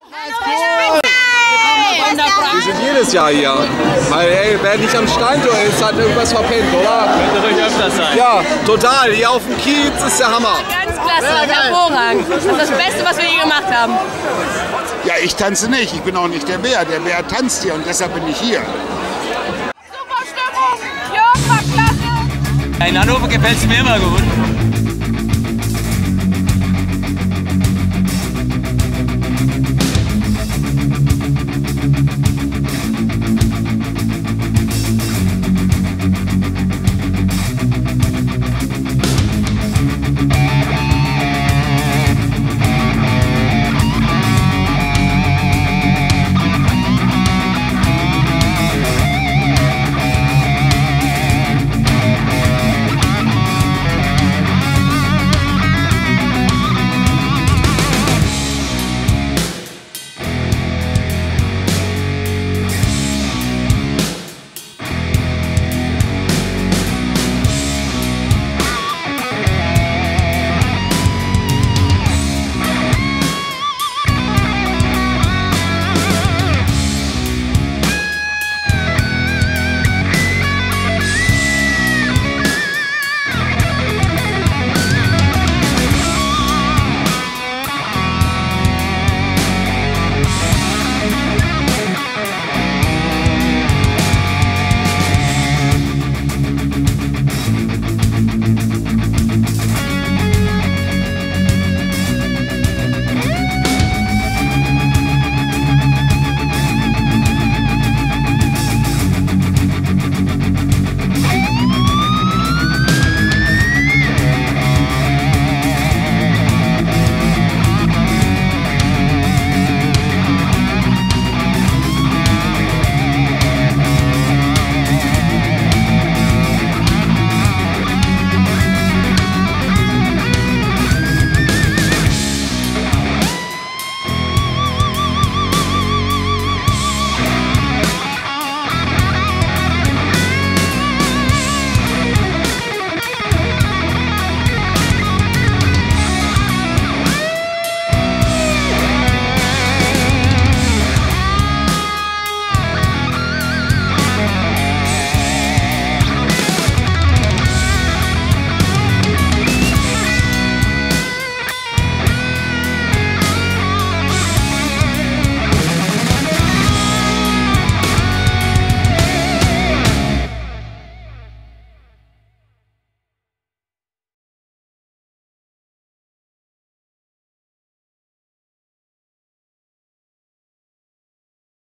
Wir sind jedes Jahr hier. Weil, ey, wer nicht am Steintor ist, hat irgendwas verpennt, oder? Könnte ruhig öfters sein. Ja, total. Hier auf dem Kiez ist der Hammer. Ganz klasse, hervorragend. Das ist das Beste, was wir je gemacht haben. Ja, ich tanze nicht. Ich bin auch nicht der Bär. Der Bär tanzt hier und deshalb bin ich hier. Super Stimmung. Jörg war klasse. In Hannover gefällt es mir immer gut.